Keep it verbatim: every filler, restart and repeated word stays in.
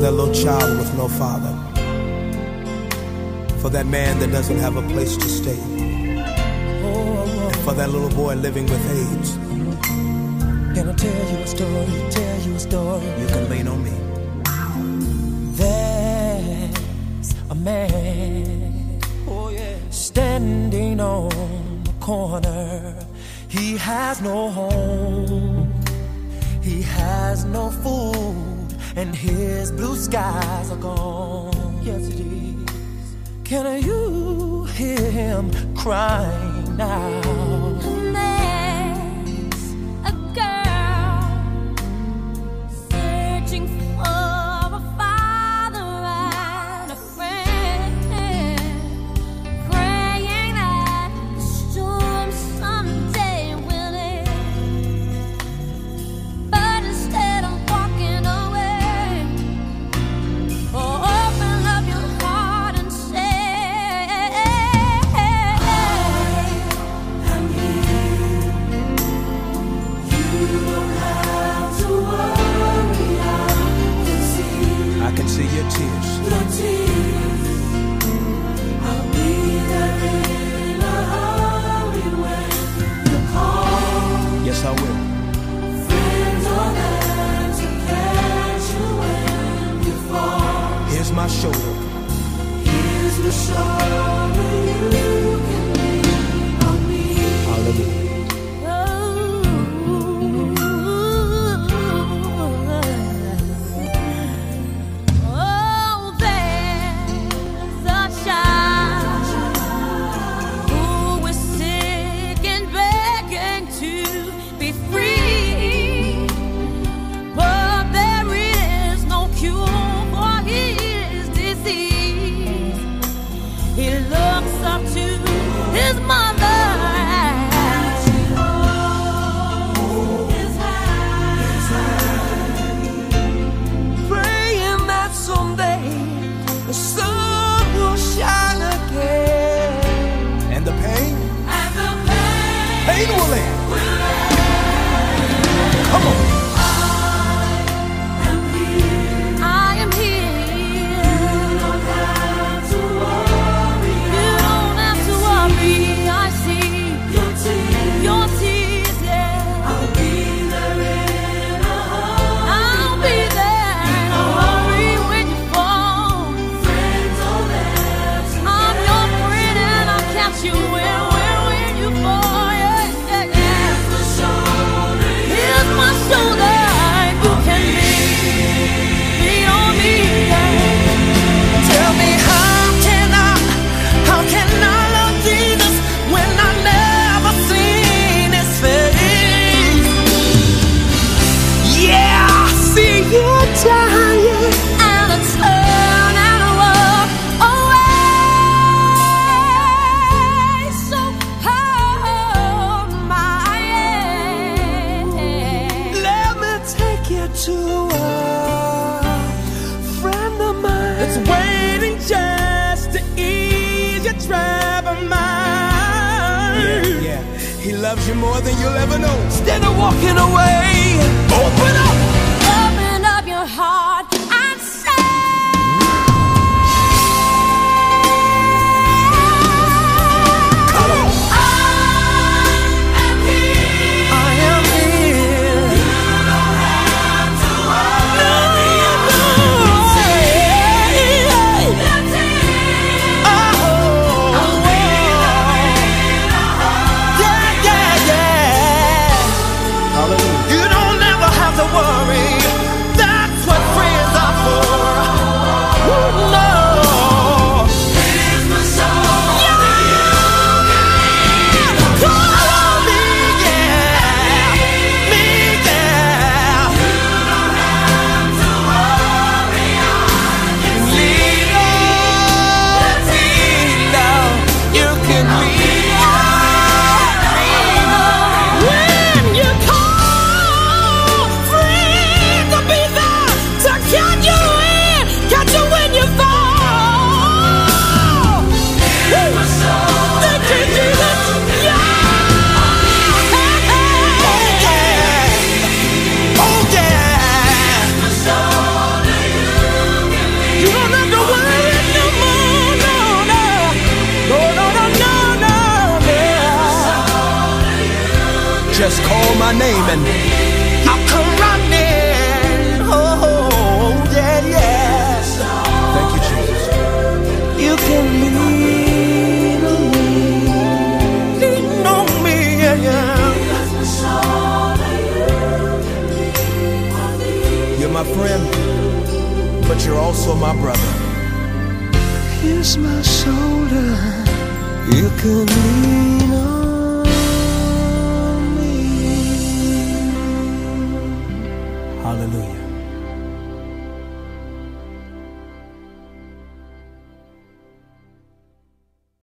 that little child with no father, for that man that doesn't have a place to stay, and for that little boy living with AIDS. Can I tell you a story, tell you a story? You can lean on me. There's a man, oh yeah, standing on the corner. He has no home, he has no food, and his blue skies are gone. Yes it is. Can you hear him crying now? There's a girl searching for a father and a friend, praying that the storm someday will end. But instead of walking away, oh, open up your heart and say, I'm here. You don't have to worry. I can see I can see your tears. your tears. I'll be there in a hurry when you call. Yes, I will. Friends are there to catch you when you fall. Here's my shoulder. Here's the shoulder you can lean on me. Hallelujah. Oh, there's a child who is sick and begging to be free, but there is no cure for his disease. He looks up to his mother as she holds his hand, Praying that someday the sun will shine again. And the pain? and the pain Pain will end. will Come on. I am here. You don't have to worry. You don't have to worry. I see your tears. Your tears, yeah. I'll be there in a hurry. I'll be there in a hurry when you fall. Friends are there to I'm your friend and I'll catch you when, when, when you fall. Yeah, yeah, yeah. Here's the shoulder. Here's my shoulder. You can lean, lean on me. Yeah. Tell me how can I, how can I love Jesus when I never seen his face? Yeah, I see you dying. And I turn and walk away. So hold my hand. Let me take you to a friend of mine that's waiting just to ease your troubled mind. Yeah, yeah. He loves you more than you'll ever know. Instead of walking away, open up. Open up your heart and say, Come on. I am here. I am here. You don't have to worry. No, no. Your tears. Oh, I'll be there in a hurry. yeah, yeah, yeah. Hallelujah. You don't ever have to worry. just call my name and I'll come running. Oh, yeah, yeah. thank you, Jesus. You can lean on me. Lean on me, yeah, yeah. You're my friend, but you're also my brother. Here's my shoulder. You can lean on me. Hallelujah.